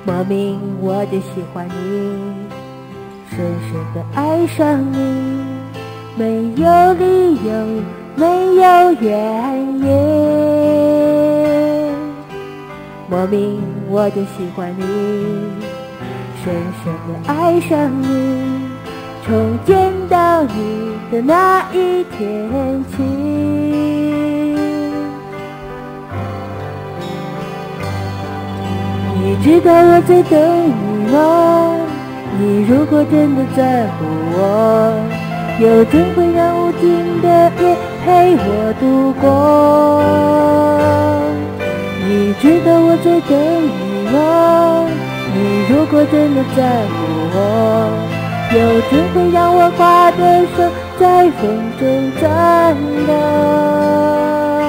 莫名我就喜欢你，深深地爱上你，没有理由，没有原因。莫名我就喜欢你，深深地爱上你，从见到你的那一天起。你知道我在等你吗？你如果真的在乎我，又怎会让无尽的夜陪我度过？你知道我在等你吗？你如果真的在乎我，又怎会让我花的手在风中颤抖？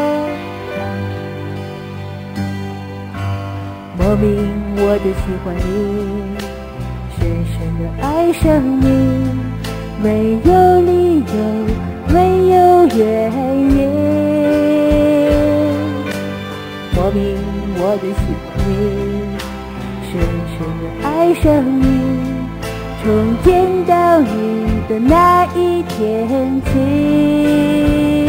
莫名我就喜欢你，深深地爱上你，没有理由，没有原因。莫名我就喜欢你，深深地爱上你，从见到你的那一天起。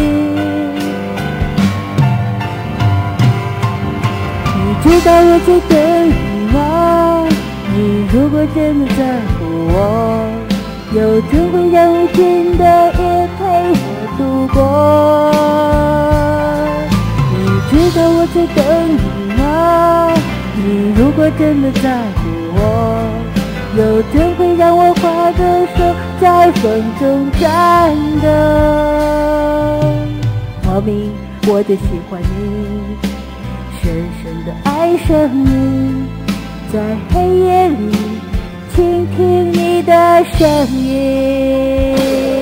你知道我在等你吗？你如果真的在乎我，又怎会让无尽的夜陪我度过？你知道我在等你吗？你如果真的在乎我，又怎会让我花的手在风中颤抖？莫名我就喜欢你，深深地爱上你，在黑夜里倾听你的声音。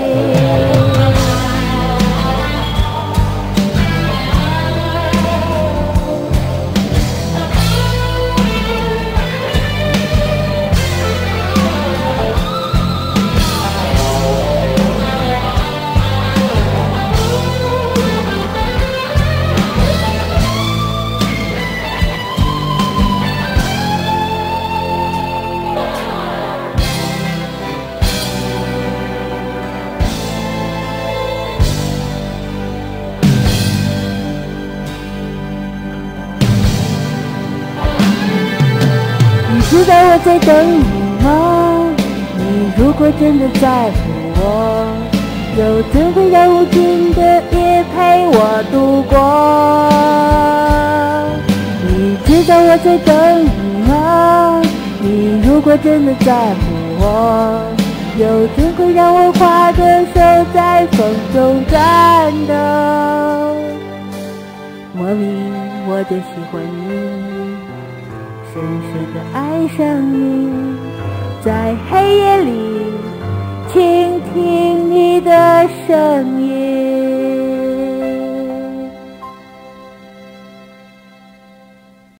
知道我在等你吗？你如果真的在乎我，又怎会让无尽的夜陪我度过？你知道我在等你吗？你如果真的在乎我，又怎会让我花的手在风中颤抖？莫名我就喜欢你，深深地爱上你，在黑夜里倾听你的声音。